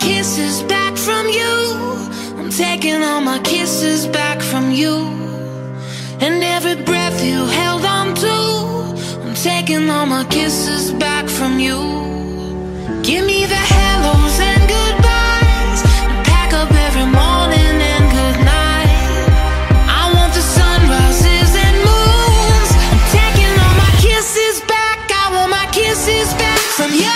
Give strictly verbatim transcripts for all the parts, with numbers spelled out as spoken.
kisses back from you. I'm taking all my kisses back from you. And every breath you held on to, I'm taking all my kisses back from you. Give me the hellos and goodbyes, and pack up every morning and good night. I want the sunrises and moons. I'm taking all my kisses back. I want my kisses back from you.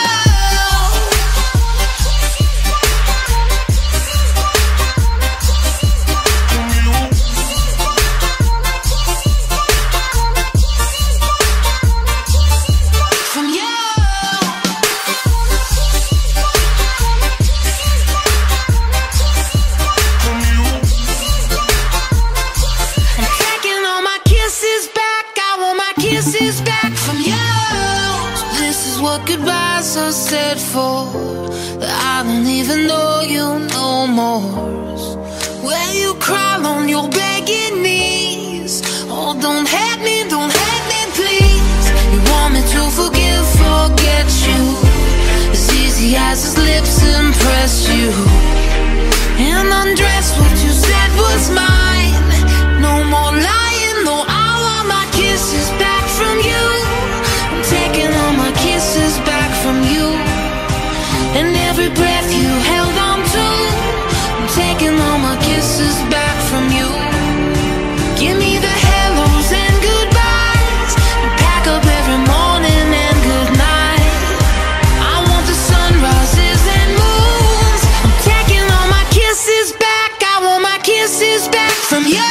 Kisses back from you. So this is what goodbyes are said for, that I don't even know you no more. Where you crawl on your begging knees. Oh, don't hate me, don't hate me, please. You want me to forgive, forget you, as easy as his lips impress you, and undress what you said was mine. No more lying, no, I want my kisses back from you. I'm taking all my kisses back from you. And every breath you held on to, I'm taking all my kisses back from you. Give me the hellos and goodbyes, and pack up every morning and good night. I want the sunrises and moons. I'm taking all my kisses back. I want my kisses back from you.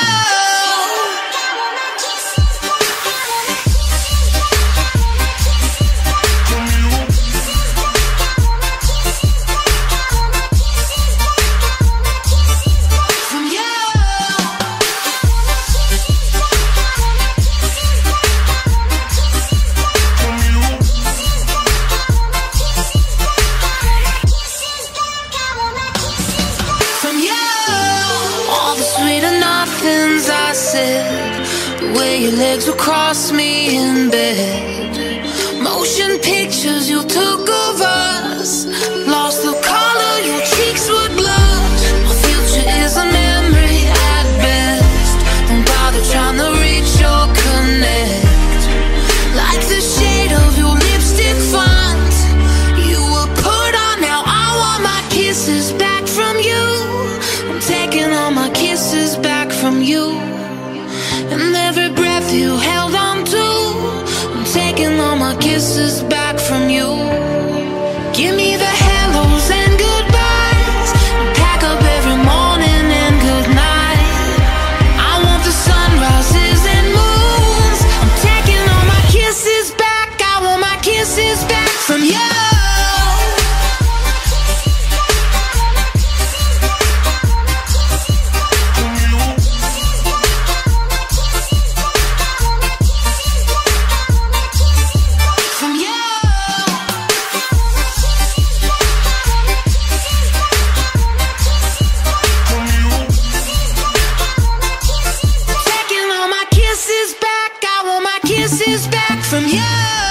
I said, the way your legs would cross me in bed, motion pictures you took of us, lost the color, your cheeks would blush. My future is a memory at best. Don't bother trying to reach or connect. Like the shade of your lipstick font you were put on. Now I want my kisses back from you. I'm taking all my kisses back from you. And every breath you held on to, I'm taking all my kisses back from you. Give me the hellos and goodbyes, and pack up every morning and good night. I want the sunrises and moons. I'm taking all my kisses back. I want my kisses back from you. Kisses back, I want my kisses back from you.